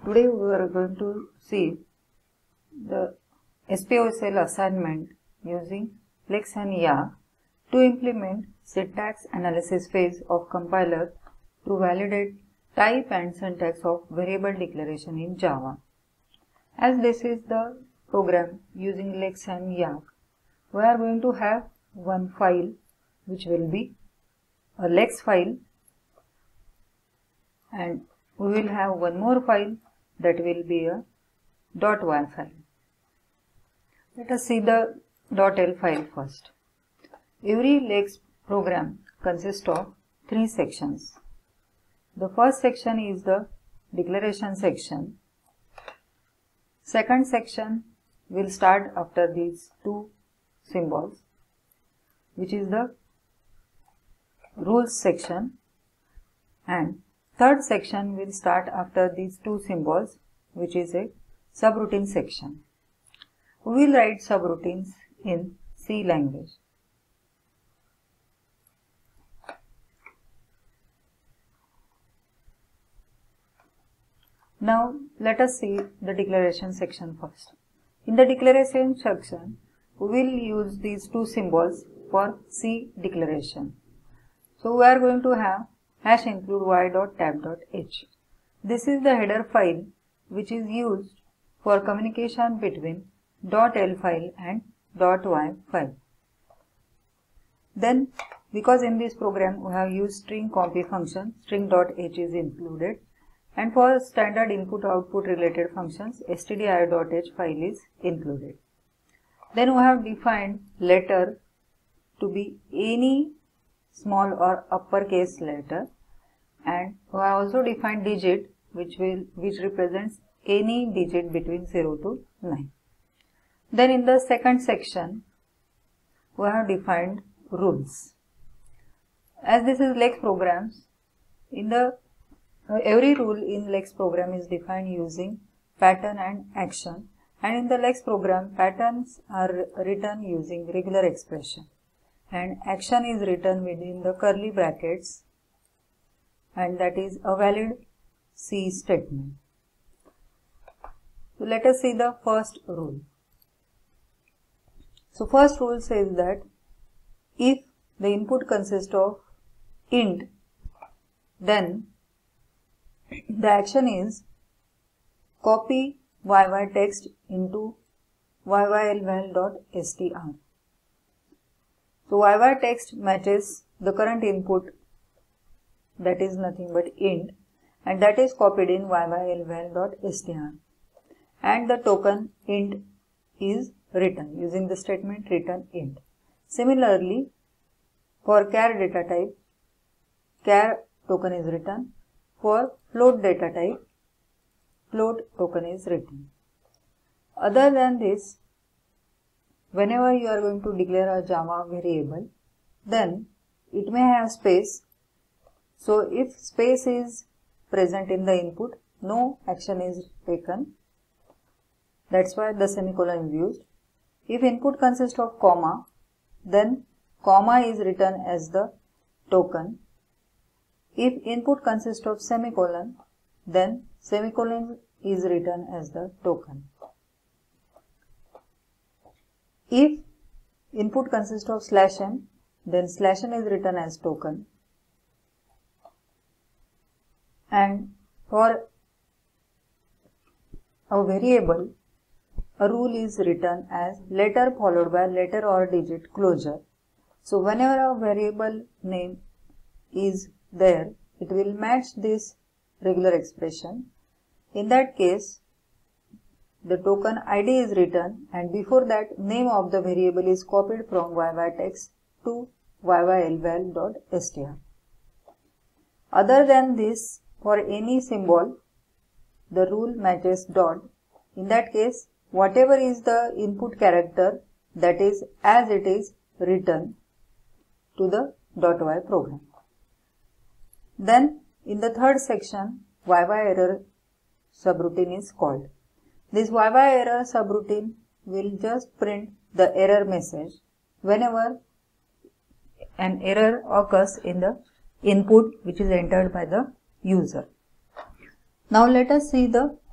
Today we are going to see the SPOSL assignment using Lex and YAG to implement syntax analysis phase of compiler to validate type and syntax of variable declaration in Java. As this is the program using Lex and YAG, we are going to have one file which will be a Lex file, and we will have one more file that will be a .y file. Let us see the .l file first. Every Lex program consists of three sections. The first section is the declaration section. Second section will start after these two symbols, which is the rules section, and third section will start after these two symbols, which is a subroutine section. We will write subroutines in C language. Now let us see the declaration section first. In the declaration section, we will use these two symbols for C declaration. So we are going to have #include y.tab.h. This is the header file which is used for communication between .l file and .y file. Then, because in this program we have used string copy function, string.h is included, and for standard input-output related functions, stdio.h file is included. Then we have defined letter to be any small or uppercase letter, and we have also defined digit which represents any digit between 0 to 9. Then in the second section we have defined rules. As this is Lex programs, in the every rule in Lex program is defined using pattern and action, and in the Lex program patterns are written using regular expression and action is written within the curly brackets, and that is a valid C statement. So let us see the first rule. So first rule says that if the input consists of int, then the action is copy YY text into yyLval.str. So YY text matches the current input, that is nothing but int, and that is copied in yyLval.str, and the token int is written using the statement return int. Similarly, for char data type, char token is written. For float data type, float token is written. Other than this, whenever you are going to declare a Java variable, then it may have space. So if space is present in the input, no action is taken. That's why the semicolon is used. If input consists of comma, then comma is written as the token. If input consists of semicolon, then semicolon is written as the token. If input consists of /n, then /n is written as token. And for a variable, a rule is written as letter followed by letter or digit closure. So whenever a variable name is there, it will match this regular expression. In that case, the token ID is written, and before that name of the variable is copied from yytext to yyLval.str. Other than this, for any symbol, the rule matches dot. In that case, whatever is the input character, that is as it is written to the .y program. Then in the third section, YY_error subroutine is called. This YY_error subroutine will just print the error message whenever an error occurs in the input which is entered by the user. Now let us see the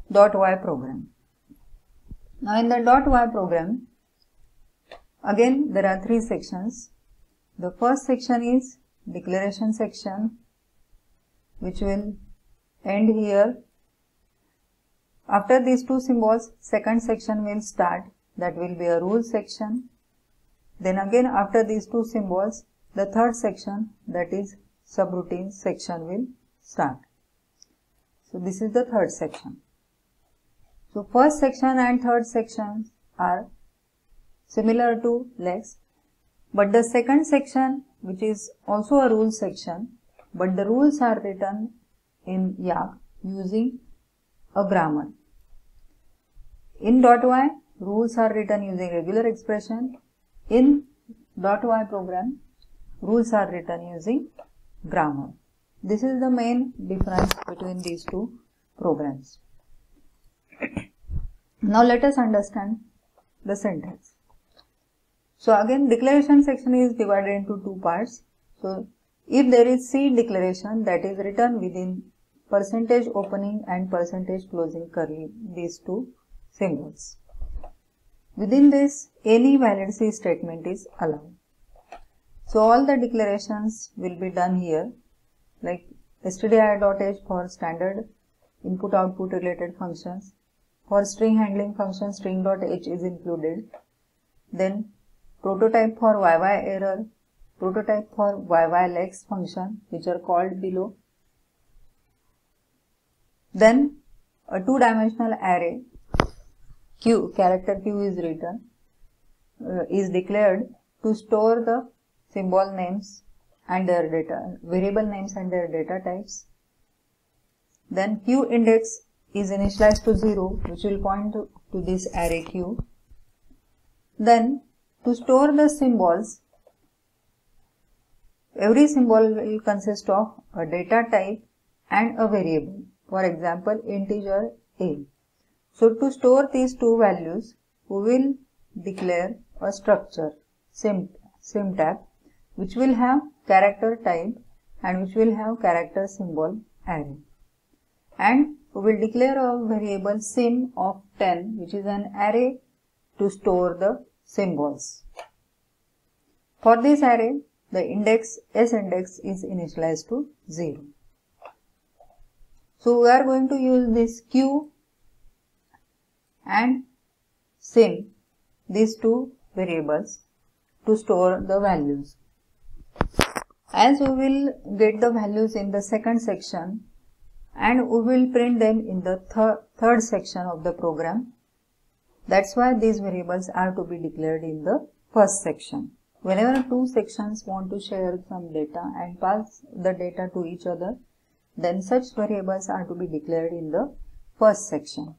.y program. Now in the .y program, again there are three sections. The first section is declaration section, which will end here. After these two symbols, second section will start, that will be a rule section. Then again after these two symbols, the third section, that is subroutine section, will start. So this is the third section. So first section and third section are similar to lex, but the second section, which is also a rule section, but the rules are written in YAG using a grammar. In .y, rules are written using regular expression. In .y program, rules are written using grammar. This is the main difference between these two programs. Now let us understand the syntax. So again, declaration section is divided into two parts. So if there is C declaration, that is written within percentage opening and percentage closing curly, these two symbols. Within this, any valid C statement is allowed. So all the declarations will be done here, like stdio.h for standard input output related functions. For string handling function, string.h is included. Then prototype for YY error, prototype for YYLex function, which are called below. Then a two-dimensional array Q, character Q is written, is declared to store the symbol names and their data, variable names and their data types. Then Q index is initialized to 0, which will point to this array Q. Then to store the symbols, every symbol will consist of a data type and a variable, for example integer a. So to these two values, we will declare a structure, symtab, which will have character type and which will have character symbol array. And we will declare a variable sim of 10, which is an array to store the symbols. For this array, the index S index is initialized to 0. So we are going to use this Q and sim, these two variables, to store the values. As we will get the values in the second section and we will print them in the third section of the program, that's why these variables are to be declared in the first section. Whenever two sections want to share some data and pass the data to each other, then such variables are to be declared in the first section.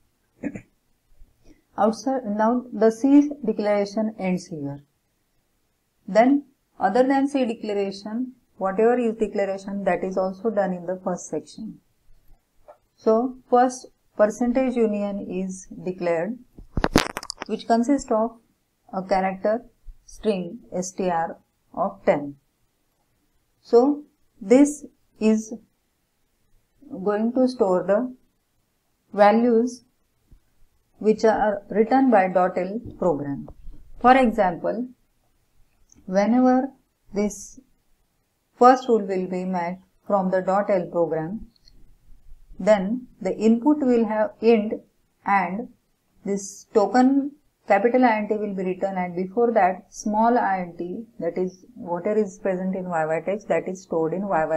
Now the C declaration ends here. Then other than C declaration, whatever is declaration, that is also done in the first section. So first percentage union is declared, which consists of a character string str of 10. So this is going to store the values which are written by .l program. For example, whenever this first rule will be met from the .l program, then the input will have int and this token capital INT will be written, and before that small int, that is whatever is present in YY text, that is stored in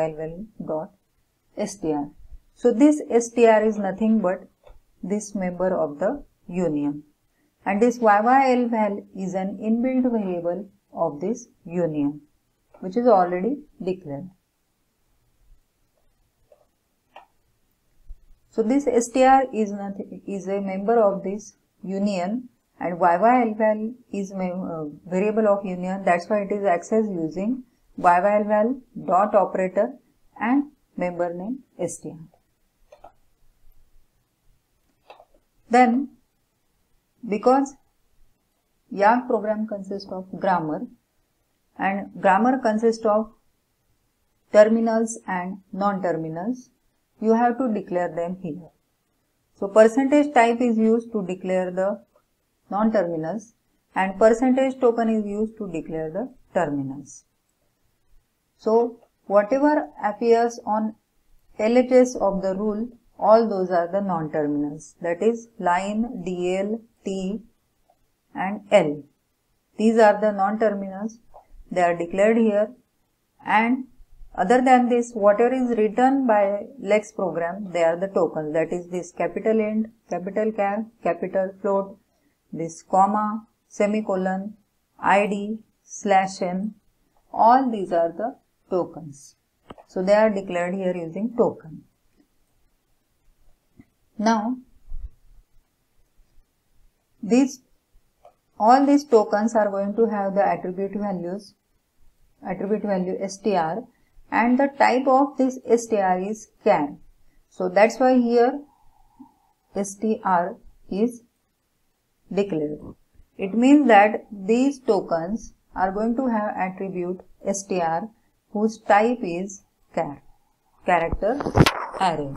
yyl.str. So this str is nothing but this member of the union, and this yyl is an inbuilt variable of this union, which is already declared. So this str is a member of this union, and yyl is a variable of union. That's why it is accessed using yyl dot operator and member name str. Then, because YAG program consists of grammar, and grammar consists of terminals and non-terminals, you have to declare them here. So percentage type is used to declare the non-terminals and percentage token is used to declare the terminals. So whatever appears on LHS of the rule, all those are the non-terminals, that is line, DL, T and L. These are the non-terminals, they are declared here, and other than this, whatever is written by LEX program, they are the tokens, that is this capital int, capital char, capital float, this comma, semicolon, ID, /n, all these are the tokens. So they are declared here using token. Now, all these tokens are going to have the attribute value str, and the type of this str is char. So that's why here str is declared. It means that these tokens are going to have attribute str whose type is char, character array.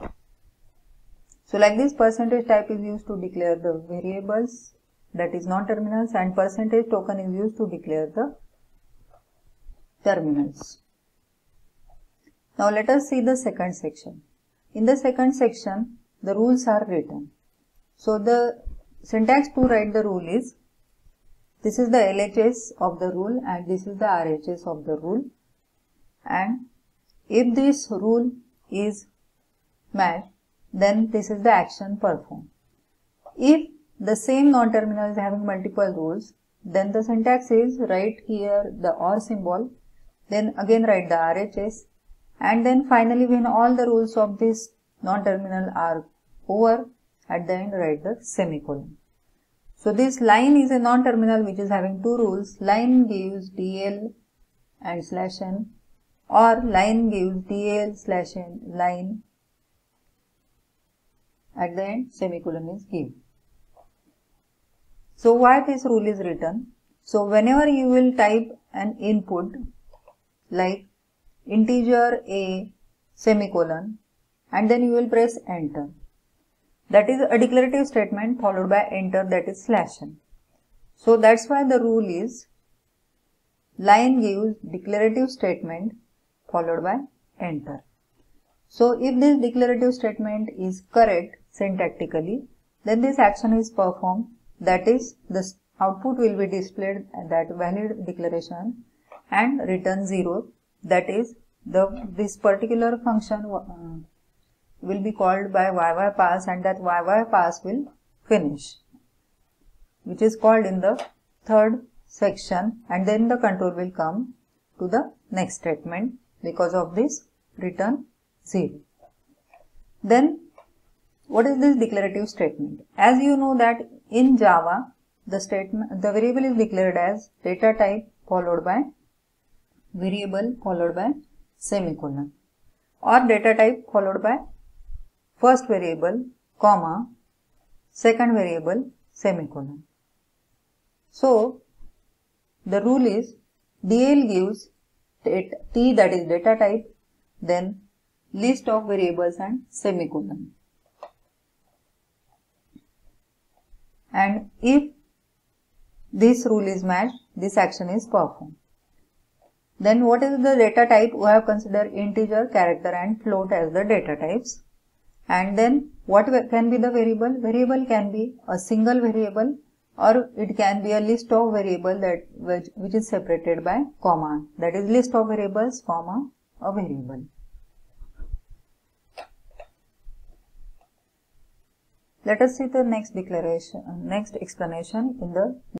So like this, percentage type is used to declare the variables, that is non-terminals, and percentage token is used to declare the terminals. Now let us see the second section. In the second section, the rules are written. So the syntax to write the rule is, this is the LHS of the rule and this is the RHS of the rule, and if this rule is matched, then this is the action performed. If the same non-terminal is having multiple rules, then the syntax is write here the OR symbol, then again write the RHS, and then finally when all the rules of this non-terminal are over, at the end write the semicolon. So this line is a non-terminal which is having two rules. Line gives DL and /n, or line gives DL/n line, at the end semicolon is given. So why this rule is written? So whenever you will type an input like integer a semicolon and then you will press enter, that is a declarative statement followed by enter, that is /n. So that's why the rule is line gives declarative statement followed by enter. So if this declarative statement is correct syntactically, then this action is performed, that is the output will be displayed that valid declaration and return 0, that is this particular function will be called by YYPass, and that YYPass will finish, which is called in the third section, and then the control will come to the next statement because of this return 0. Then what is this declarative statement? As you know that in Java, the variable is declared as data type followed by variable followed by semicolon, or data type followed by first variable, comma, second variable, semicolon. So the rule is DL gives T, that is data type, then list of variables and semicolon. And if this rule is matched, this action is performed. Then what is the data type? We have considered integer, character and float as the data types. And then what can be the variable? Variable can be a single variable, or it can be a list of variables which is separated by comma, that is list of variables, comma, a variable. Let us see the next explanation in the